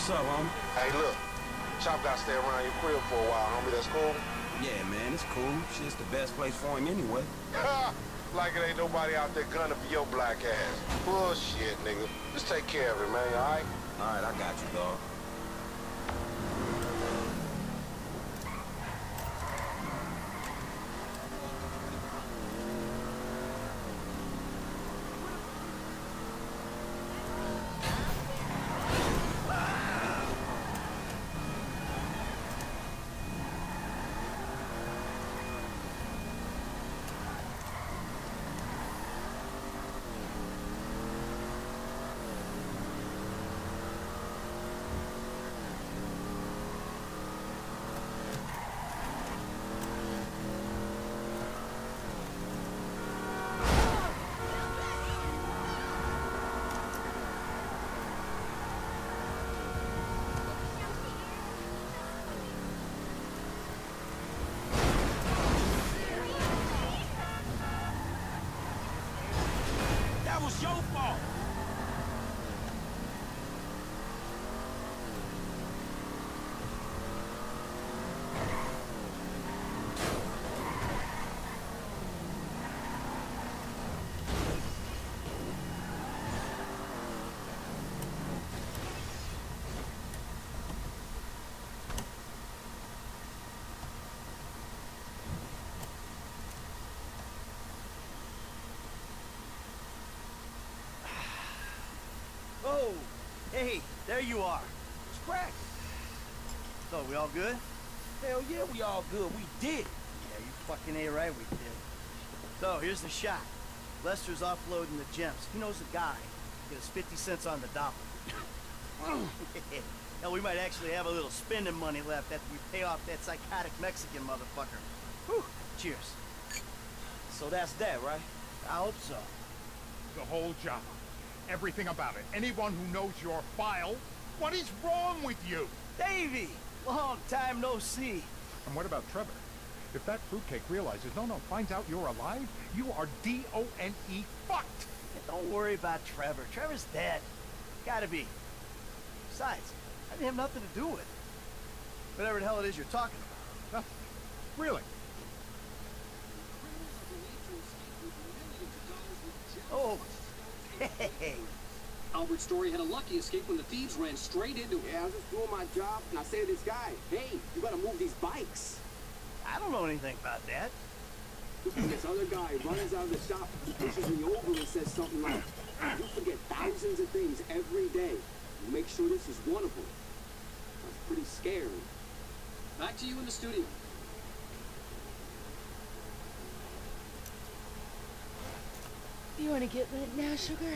What's up, homie? Hey, look. Chop got to stay around your crib for a while, homie. That's cool? Yeah, man, it's cool. Shit's the best place for him anyway. Like it ain't nobody out there gunning for your black ass. Bullshit, nigga. Just take care of it, man, all right? All right, I got you, dog. That was your fault! Oh, hey, there you are. It's crack. So, we all good? Hell yeah, we all good. We did. Yeah, you fucking ain't right, we did. So, here's the shot. Lester's offloading the gems. He knows a guy. Get us 50 cents on the dollar. Hell, we might actually have a little spending money left after we pay off that psychotic Mexican motherfucker. Whew. Cheers. So that's that, right? I hope so. The whole job. Everything about it. Anyone who knows your file, what is wrong with you? Davey! Long time no see. And what about Trevor? If that fruitcake realizes, finds out you're alive, you are D-O-N-E fucked! Hey, don't worry about Trevor. Trevor's dead. Gotta be. Besides, I didn't have nothing to do with it. Whatever the hell it is you're talking about. No. Really? Oh, hey. Albert Story had a lucky escape when the thieves ran straight into him. Yeah, I was just doing my job, and I say to this guy, hey, you gotta move these bikes. I don't know anything about that. This other guy runs out of the shop, pushes me over and says something like, you forget thousands of things every day. You make sure this is one of them. That's pretty scary. Back to you in the studio. You want to get lit now, sugar?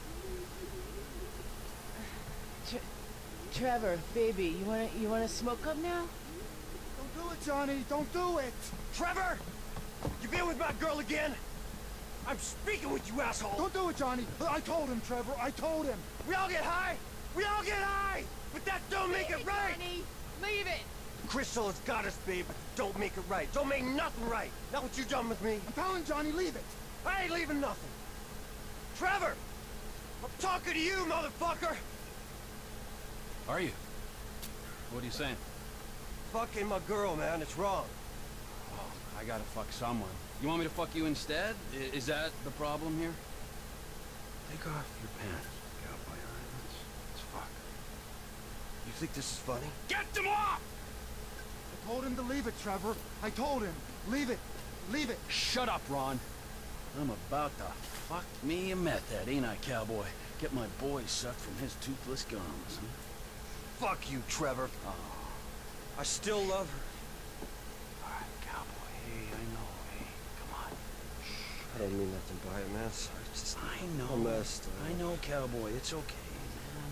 Trevor, baby, you wanna smoke up now? Don't do it, Johnny. Don't do it. Trevor! You been with my girl again? I'm speaking with you, asshole. Don't do it, Johnny. I told him, Trevor. I told him. We all get high. We all get high. But that don't make it right. Johnny, leave it. Crystal has got us, babe, but don't make it right. Don't make nothing right. Not what you done with me. I'm telling Johnny, leave it. I ain't leaving nothing. Trevor! I'm talking to you, motherfucker! Are you? What are you saying? Fucking my girl, man. It's wrong. Oh, I gotta fuck someone. You want me to fuck you instead? Is that the problem here? Take off your pants, cowboy. All right, let's fuck. You think this is funny? Get them off! I told him to leave it, Trevor. I told him. Leave it. Leave it. Shut up, Ron. I'm about to fuck me a method, ain't I, cowboy? Get my boy sucked from his toothless gums, huh? Fuck you, Trevor. Oh. I still love her. All right, cowboy. Hey, I know. Hey, come on. I don't mean nothing by it, man. Sorry, just I know. a mess. I know, cowboy. It's okay, man.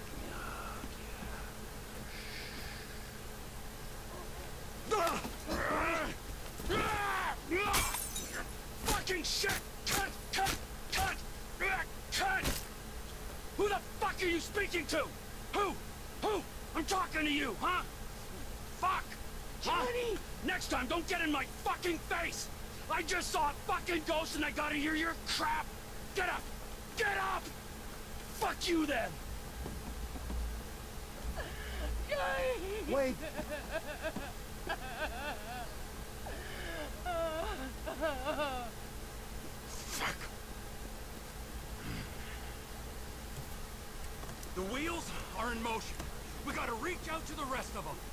Fucking shit! Cut! Who the fuck are you speaking to? Who? I'm talking to you, huh? Fuck! Johnny! Next time, don't get in my fucking face! I just saw a fucking ghost and I gotta hear your crap! Get up! Get up! Fuck you then! Wait. Fuck. The wheels are in motion. We gotta reach out to the rest of them.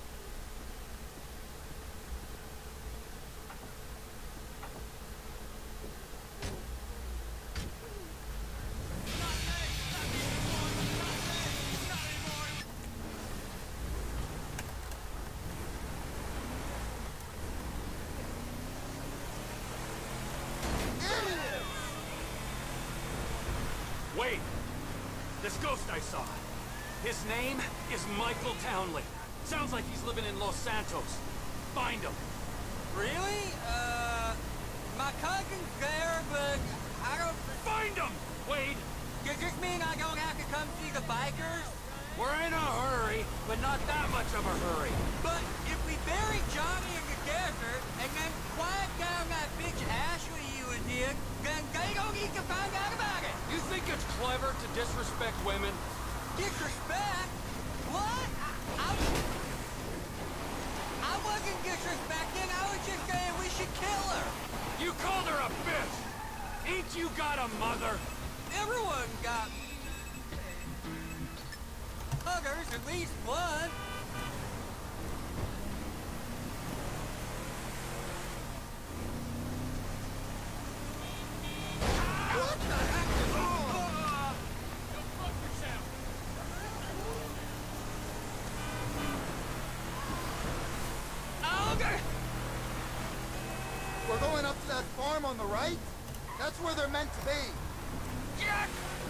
Wait! This ghost I saw. His name is Michael Townley. Sounds like he's living in Los Santos. Find him. Really? My cousin's there, but I don't... Find him, Wade! Does this mean I don't have to come see the bikers? We're in a hurry, but not that much of a hurry. But if we bury Johnny in the desert, and then quiet down that bitch Ashley you was in, then they don't need to find out about it. You think it's clever to disrespect women? Disrespect? What? I wasn't disrespecting. I was just saying we should kill her. You called her a bitch! Ain't you got a mother? Everyone got... mothers, at least one. What the heck is on? Go fuck yourself! Okay. We're going up to that farm on the right? That's where they're meant to be. Jack!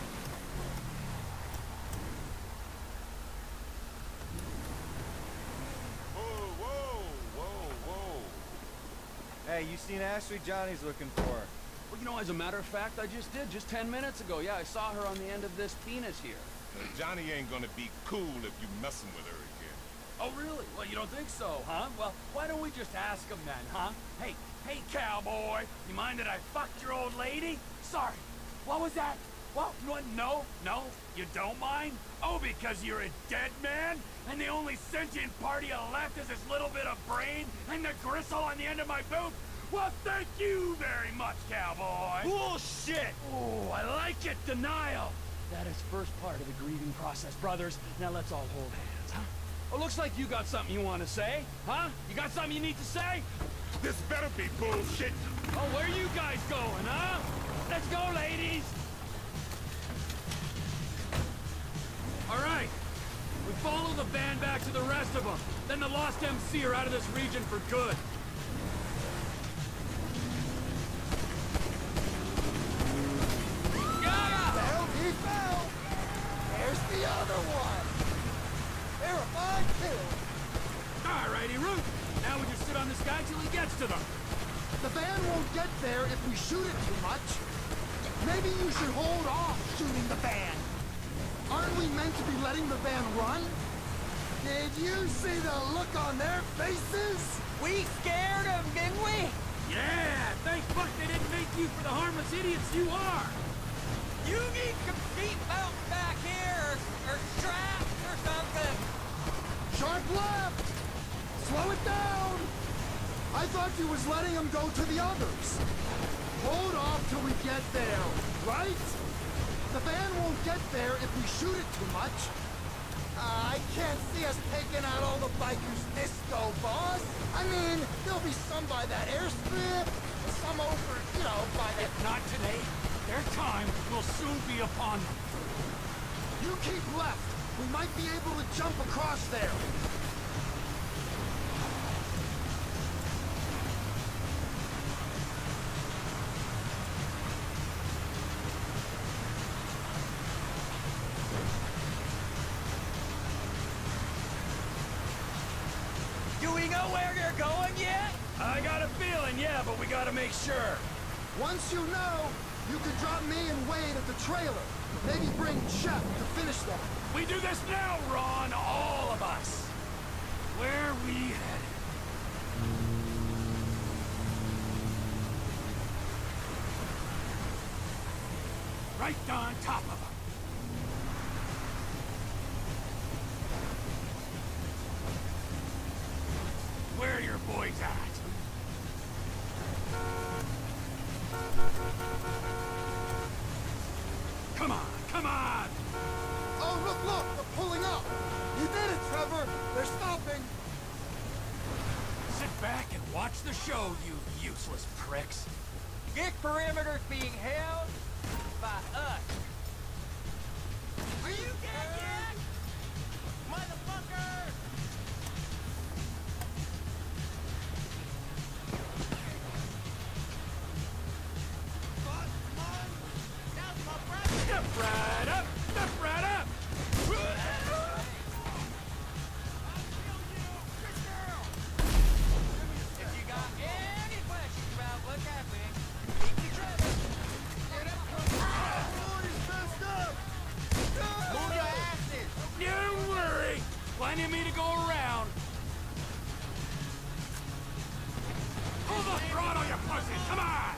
Hey, you seen Ashley? Johnny's looking for her. Well, you know, as a matter of fact, I just did, just 10 minutes ago. Yeah, I saw her on the end of this penis here. Johnny ain't gonna be cool if you messing with her again. Oh, really? Well, you don't think so, huh? Well, why don't we just ask him then, huh? Hey, cowboy, you mind that I fucked your old lady? Sorry. What was that? What? No, you don't mind? Oh, because you're a dead man? And the only sentient part you left is this little bit of brain and the gristle on the end of my boot? Well, thank you very much, cowboy. Bullshit! Oh, I like it, denial. That is first part of the grieving process, brothers. Now let's all hold hands, huh? Oh, looks like you got something you want to say, huh? You got something you need to say? This better be bullshit. Oh, where you guys going, huh? Let's go, ladies! All right. We follow the band back to the rest of them. Then the Lost MC are out of this region for good. Well, he fell. There's the other one. Verified kill. All righty, Root. Now we just sit on this guy till he gets to them. The van won't get there if we shoot it too much. Maybe you should hold off shooting the van. Aren't we meant to be letting the van run? Did you see the look on their faces? We scared them, didn't we? Yeah, thank fuck they didn't make you for the harmless idiots you are. You need some seatbelts back here, or straps or something. Sharp left! Slow it down! I thought you was letting them go to the others. Hold off till we get there, right? The van won't get there if we shoot it too much. I can't see us taking out all the bikers this go, boss. I mean, there'll be some by that airstrip, some over, you know, by the... If not today, their time will soon be upon them. You keep left. We might be able to jump across there. Do we know where they're going yet? I got a feeling, yeah, but we gotta make sure. Once you know, you can drop me and Wade at the trailer. Maybe bring Shep to finish that. We do this now, Ron, all of us. Where we headed? Right on top of them. boys at? Come on, come on! Oh, look, they're pulling up. You did it, Trevor. They're stopping. Sit back and watch the show, you useless pricks. This perimeter's being held by us. Are you dead yet? Motherfucker! Step right up! Step right up! If you got any questions about what's happening, speak to Trevor. Move your asses! Don't worry! Plenty of me to go around. Pull the throttle, you pussy! Come on!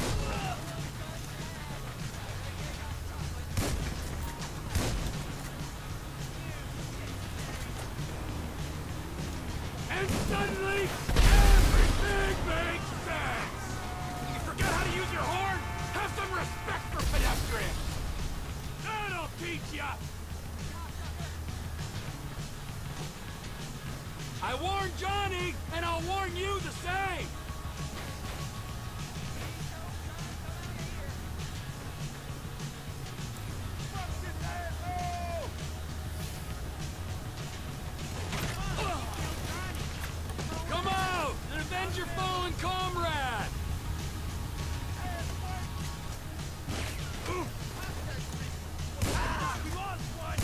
And suddenly, everything makes sense! You forget how to use your horn? Have some respect for pedestrians! That'll teach ya! I warned Johnny, and I'll warn you the same! Come out and avenge your fallen comrade! We lost one!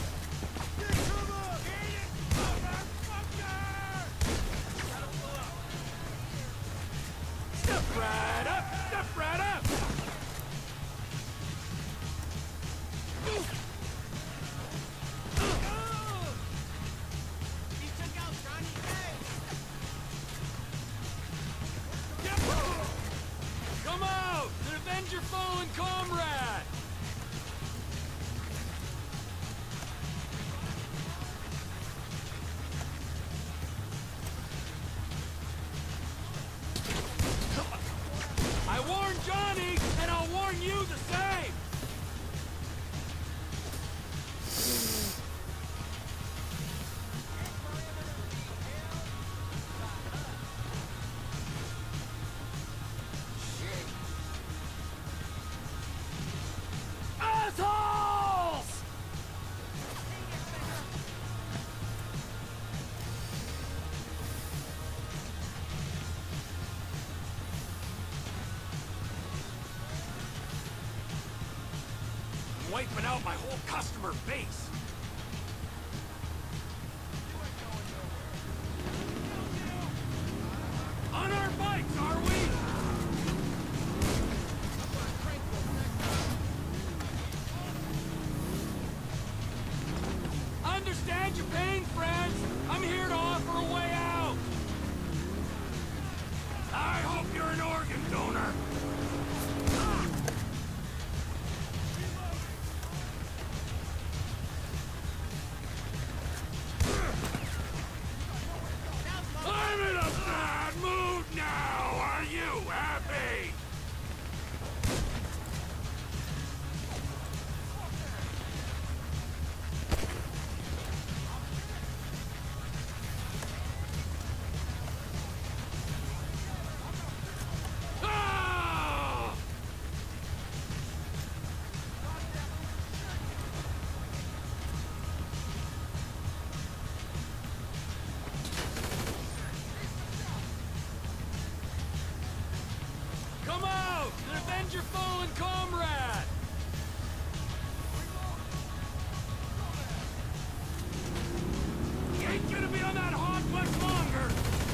Step right up! Step right up! He took out Johnny's head! Come out and avenge your fallen comrade! I warned Johnny, and I'll warn you the same! Assholes! I'm wiping out my whole customer base. On our bikes, are we? Understand your pain, friends. I'm here to offer a way out. I hope you're an organ donor. I'm in a bad mood now. Are you happy? Ah! Come out and avenge your fallen comrade! You ain't gonna be on that hog much longer!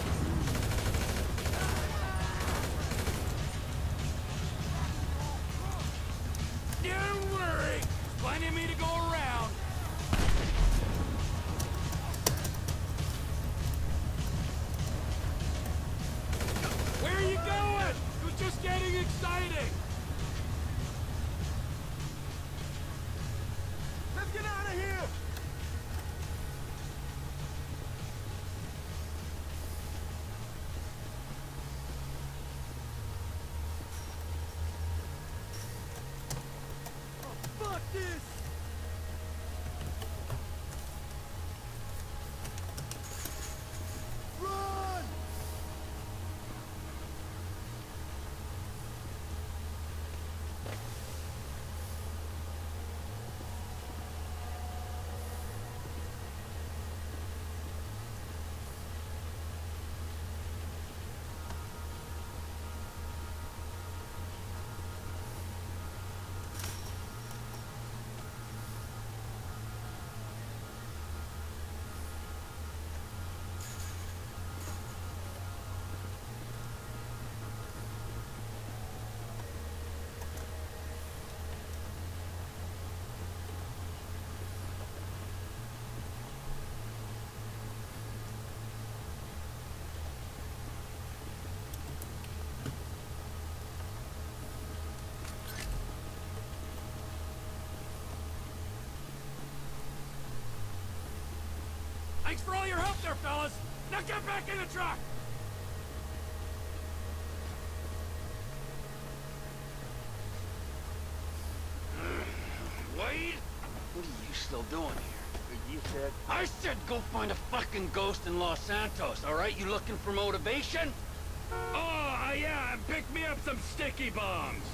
Don't worry, plenty of me to go around. Where are you going? It was just getting exciting. Let's get out of here! this! Run! Thanks for all your help there, fellas. Now get back in the truck. Wade? What are you still doing here? You said... I said go find a fucking ghost in Los Santos, all right? You looking for motivation? Oh, yeah, and pick me up some sticky bombs.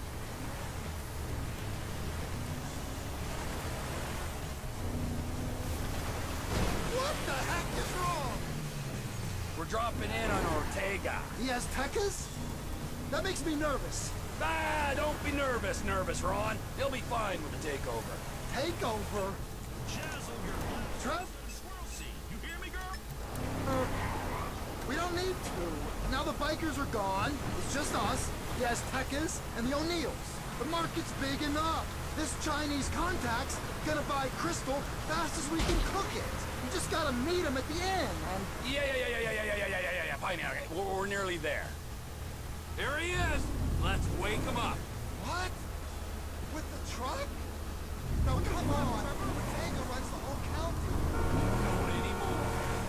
What the heck is wrong? We're dropping in on Ortega. The Aztecas? That makes me nervous. Ah, don't be nervous, Ron. He'll be fine with the takeover. Takeover? Trev? You hear me, girl? We don't need to. Now the bikers are gone. It's just us, the Aztecas, and the O'Neills. The market's big enough. This Chinese contact's gonna buy crystal fast as we can cook it. We just gotta meet him at the end, and... Yeah. Fine, okay. We're nearly there. Here he is. Let's wake him up. What? With the truck? No, come on. Ortega runs the whole county. Not anymore.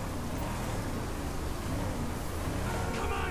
Come on!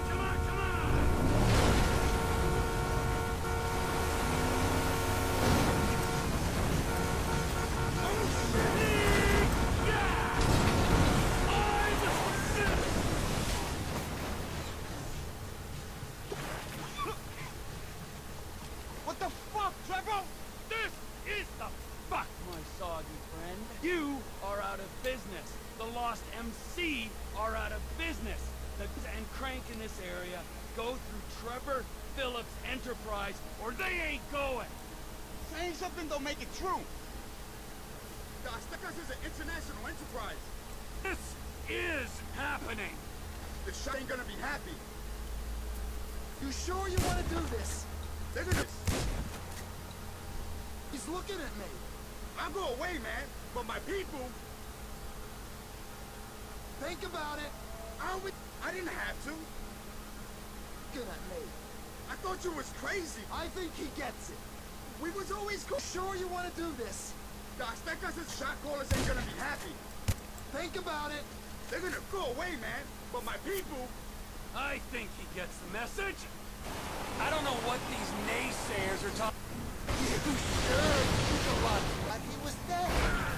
What the fuck, Trevor? This is the fuck, my soggy friend. You are out of business. The Lost MC are out of business. And Crank in this area go through Trevor Phillips Enterprise, or they ain't going. Saying something don't make it true. The Aztecas is an international enterprise. This is happening. The shot ain't gonna be happy. You sure you want to do this? Look at this. He's looking at me. I'll go away, man. But my people... Think about it. I didn't have to. Looking at me. I thought you was crazy. I think he gets it. We was always cool. Sure you want to do this? The Aztecas' shot callers ain't gonna be happy. Think about it. They're gonna go away, man. But my people... I think he gets the message. I don't know what these naysayers are talking. You should. He's alive. Like he was dead.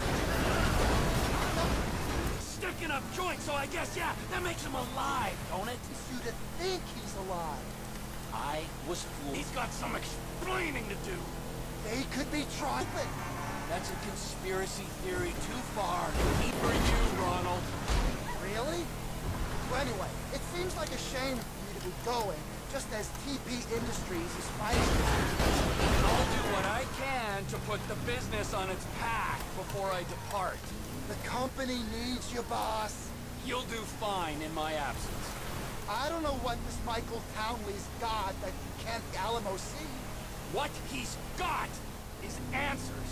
Sticking up joints, so I guess, yeah, that makes him alive, don't it? You to think he's alive. I was fooled. He's got some explaining to do. They could be trifling. That's a conspiracy theory too far. For you, Ronald. Really? Well, anyway, it seems like a shame for you to be going, just as TP Industries is fighting. I'll do what I can to put the business on its path before I depart. The company needs you, boss. You'll do fine in my absence. I don't know what this Michael Townley's got that Kent Alamo see. What he's got is answers.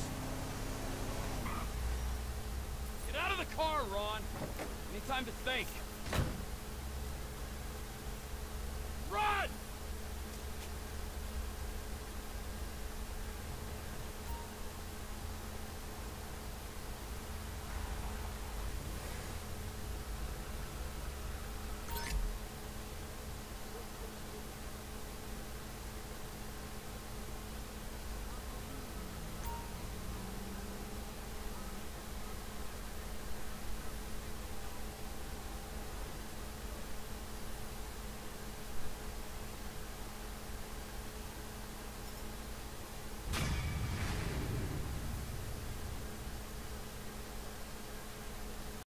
Get out of the car, Ron. Any time to think.